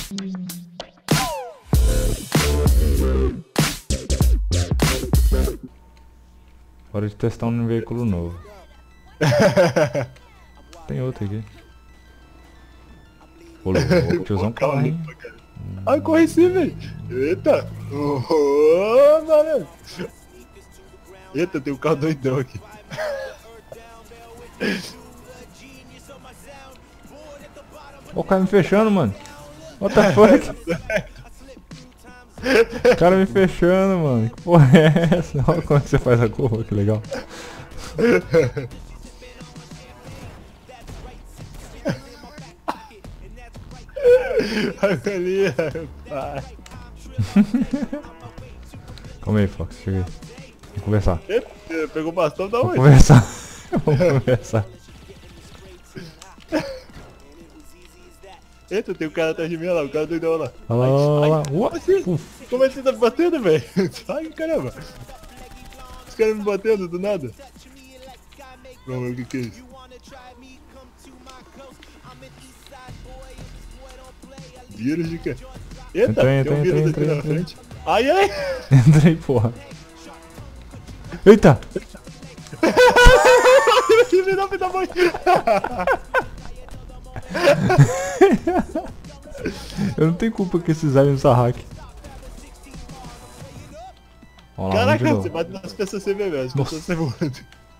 Hora de testar um veículo novo. Tem outro aqui. Ô, louco, tiozão corre, hein? Ai, corre sim, velho. Eita. Ô, mano. Eita, tem um carro doidão aqui. Ó o cara me fechando, mano. What the fuck? O cara me fechando, mano. Que porra é essa? Olha como é que você faz a curva, que legal. Ali, pai. Calma aí, Fox, chega aí. Vamos conversar. Eita, pegou o bastão da Vamos onde? conversar. Vamos conversar. Eita, tem um cara atrás de mim lá, o cara doidão lá. Olha lá, olha lá. Como é que você tá me batendo, velho? Sai, caramba. Os caras me batendo do nada. Vamos ver o que é isso. Vírus de quê? Eita, Entrei, tem um vírus aqui na frente. Ai, ai! Entrei, porra. Eita! Me dá mãe! Eu não tenho culpa que esses aliens são hack. Olha lá, Caraca, vamos de você novo. bate nas pessoas sem ver, velho. As Nossa. pessoas sem voando.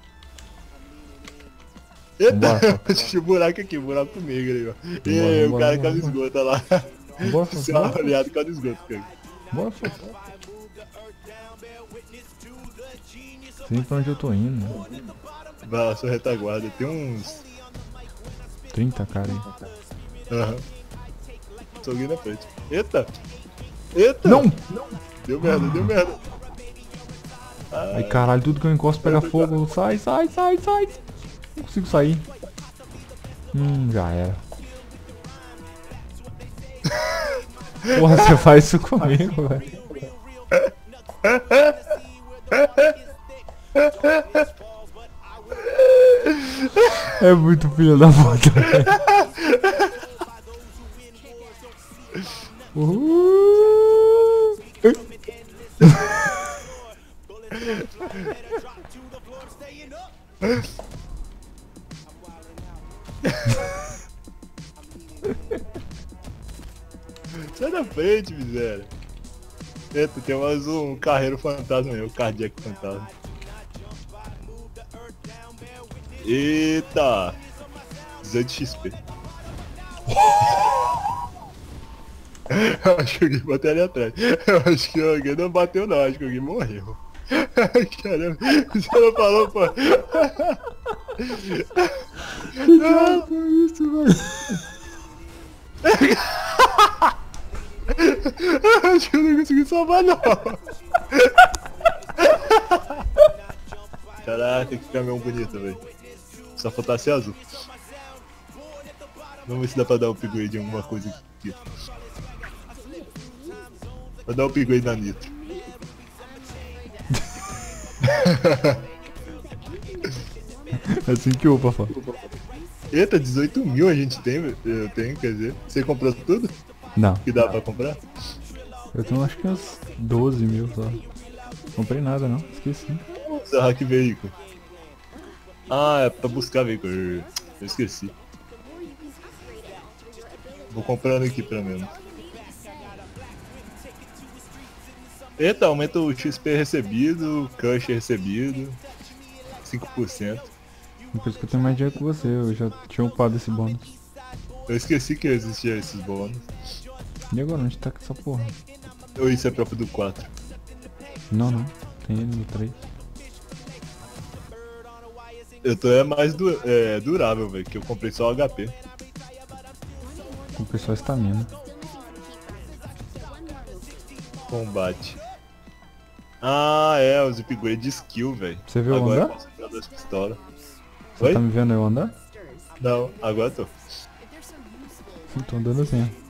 Eita, Vambora, tinha um buraco aqui, um buraco comigo ali, ó. E Vambora, aí, o vambora, cara caiu no vambora. esgoto, olha lá. Bora, Fox, Você é bora, uma Fox. olhada caiu no esgoto, cara. Bora, Fox. Sei pra onde eu tô indo, mano. Vai lá, sua retaguarda. Tem uns... 30 cara aí. Aham. Tô alguém na frente. Eita! Eita! Não! Deu merda, deu merda. Ai, caralho, tudo que eu encosto pega fogo. Sai, sai, sai, sai. Não consigo sair. Já era. Porra, você faz isso comigo, velho. É muito filho da puta, velho. Sai da frente, miséria. Eita, tem mais um carreiro fantasma aí, o Cardiac fantasma. Eita! 18 XP. Eu acho que alguém bateu ali atrás. Eu acho que alguém não bateu não, acho que alguém morreu. Caramba, você não falou, pô. Que isso, velho? Acho que eu não consegui salvar não. Caraca, que caminhão bonito, velho. Só faltasse azul. Vamos ver se dá pra dar um upgrade em alguma coisa aqui. Vou dar um upgrade na Nitro. Assim que upa, fala. Eita, 18 mil a gente tem, eu tenho, quer dizer. Você comprou tudo Não, que dá pra comprar? eu tenho acho que uns 12 mil só. Comprei nada não, esqueci. Usa hack veículo. Ah, é pra buscar veículo. Eu esqueci. Vou comprando aqui pelo menos. Eita, aumenta o XP recebido, Cush recebido, 5%. Por isso que eu tenho mais dinheiro que você, eu já tinha upado esse bônus. Eu esqueci que existia esses bônus. E agora, onde tá com essa porra? Ou isso é próprio do 4? Não, não, tem ele no 3. Eu tô mais durável, velho, que eu comprei só HP. Comprei só estamina. Combate. Ah, é, os upgrade de skill, velho. Você viu eu agora andar? eu posso usar das pistolas. Você Oi? tá me vendo eu andar? Não, agora tô. Tô andando assim, ó.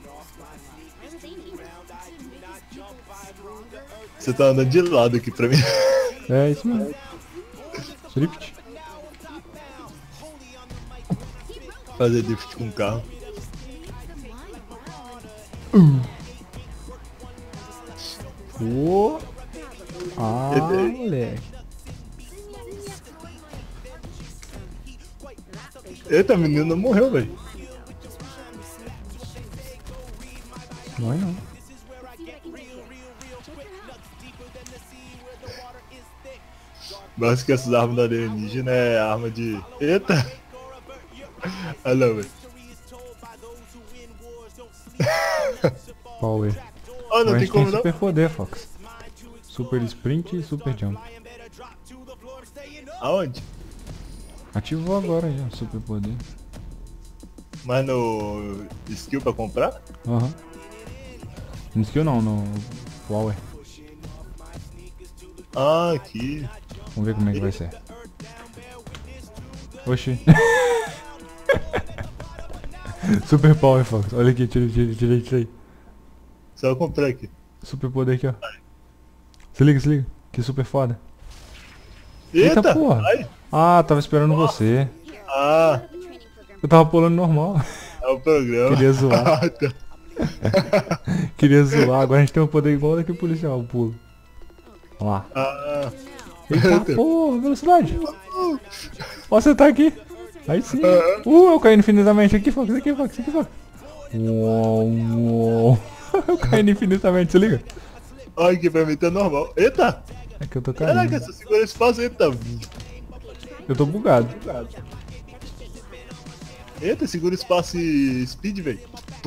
Você tá andando de lado aqui pra mim. É isso mesmo. Drift. Fazer drift com o carro. Pô. Ah, moleque. Eita, a menina morreu, velho. Vai não. Mas que essas armas da alienígena é arma de... Eita! Olha lá, velho. Power. Oh, não Mas tem como não. super poder, Fox. Super sprint e super jump. Aonde? Ativou agora já, super poder. Mas no skill pra comprar? Aham. No skill não, no power. Ah, aqui. Vamos ver como é que vai ser. Oxi. Super power, Fox. Olha aqui, tirei. Só eu comprar aqui. Super poder aqui, ó. Se liga. Que super foda. Eita, porra. Ai. Ah, tava esperando você. Ah, Eu tava pulando normal. é o programa. Queria zoar. Ah, tá. Queria zoar. Agora a gente tem um poder igual daquele policial, o pulo. Olha lá. Ah, Eita porra, velocidade. Ó, você tá aqui. Aí sim. Eu caí infinitamente. Aqui, Fox. Uou. Eu caí infinitamente, se liga. olha aqui pra mim tá normal. Eita! É que eu tô Caraca, caindo. você segura esse espaço, eita. Eu tô bugado. Eita, segura o espaço e speed, velho.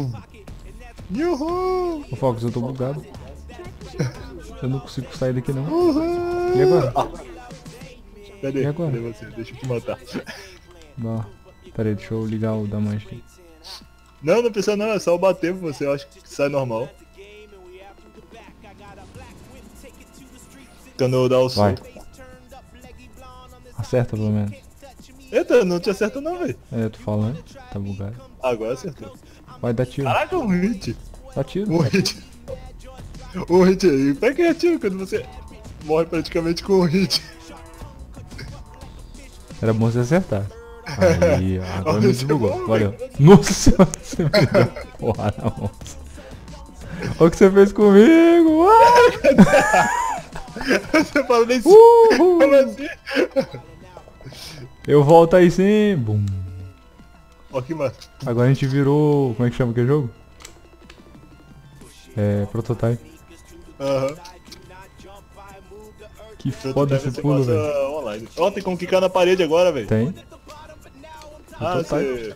Yuhu! Ô Fox, eu tô bugado. Eu não consigo sair daqui não. Uhul! E agora? Cadê? E agora? Cadê você? Deixa eu te matar. Bah. Pera aí, deixa eu ligar o da mancha aqui. Não, não precisa não, é só eu bater pra você, eu acho que sai normal. Quando eu dar o Vai. som. Acerta pelo menos. Eita, não te acerta não, velho. É, eu tô falando. Tá bugado. Agora acertou. Vai dar tiro. Caraca, um hit. Dá tiro. Um hit. Um hit aí. Pra que é tiro quando você morre praticamente com um hit? Era bom você acertar. Aí, ó, agora me Olha, desbugou. você Valeu. Nossa senhora, você me deu porra na mão. Olha o que você fez comigo. Você fala nem assim. Uhul. Como assim? Eu volto aí sim. Bum. Ó que massa. Agora a gente virou... Como é que chama aquele jogo? É... Prototype. Aham. Que Então, foda deve esse ser pulo, massa velho. online. Ó, tem como quicar na parede agora, velho. Tem. Ah, você...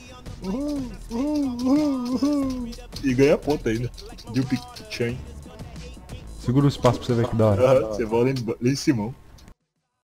E ganha ponta ainda. Jump chain. Segura o espaço pra você ver que da hora. Aham, você voa lá em cima.